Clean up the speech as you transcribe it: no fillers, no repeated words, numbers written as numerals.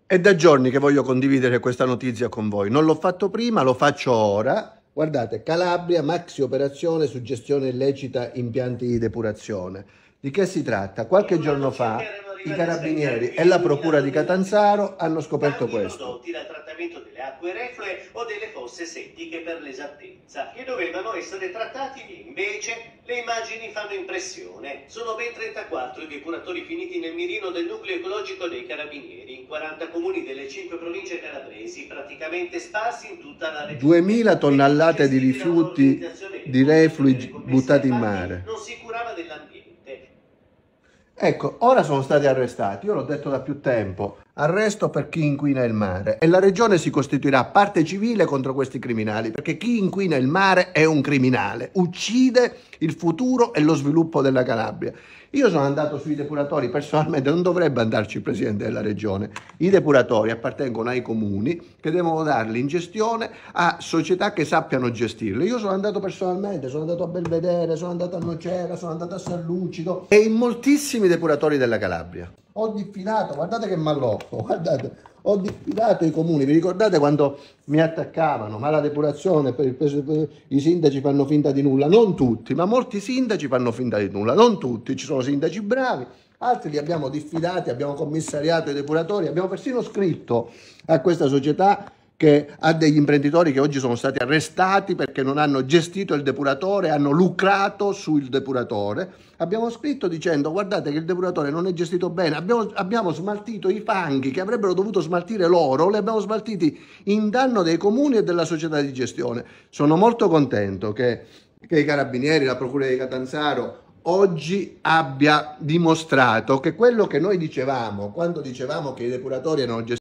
È da giorni che voglio condividere questa notizia con voi. Non l'ho fatto prima, lo faccio ora. Guardate, Calabria, maxi operazione su gestione illecita impianti di depurazione. Di che si tratta? Qualche giorno fa i carabinieri e la procura di Catanzaro hanno scoperto questo. Prodotti dal trattamento delle acque reflue o delle fosse settiche per l'esattezza, che dovevano essere trattati lì. Invece le immagini fanno impressione. Sono ben 34 i depuratori finiti nel mirino del nucleo ecologico dei carabinieri in 40 comuni delle 5 province calabresi, praticamente sparsi in tutta la regione. 2000 tonnellate di rifiuti di reflui buttati in mare. Non si curava dell'ambiente. Ecco, ora sono stati arrestati, io l'ho detto da più tempo, arresto per chi inquina il mare e la regione si costituirà parte civile contro questi criminali, perché chi inquina il mare è un criminale, uccide il futuro e lo sviluppo della Calabria. Io sono andato sui depuratori, personalmente non dovrebbe andarci il presidente della regione, i depuratori appartengono ai comuni che devono darli in gestione a società che sappiano gestirli. Io sono andato personalmente, sono andato a Belvedere, sono andato a Nocera, sono andato a San Lucido e in moltissimi depuratori della Calabria. Ho diffidato, guardate che mallotto, guardate, ho diffidato i comuni. Vi ricordate quando mi attaccavano? Ma la depurazione, i sindaci fanno finta di nulla. Non tutti, ma molti sindaci fanno finta di nulla. Non tutti, ci sono sindaci bravi, altri li abbiamo diffidati, abbiamo commissariato i depuratori, abbiamo persino scritto a questa società che ha degli imprenditori che oggi sono stati arrestati perché non hanno gestito il depuratore, hanno lucrato sul depuratore. Abbiamo scritto dicendo: guardate che il depuratore non è gestito bene, abbiamo smaltito i fanghi che avrebbero dovuto smaltire loro, li abbiamo smaltiti in danno dei comuni e della società di gestione. Sono molto contento che i carabinieri, la procura di Catanzaro oggi abbia dimostrato che quello che noi dicevamo, quando dicevamo che i depuratori erano gestiti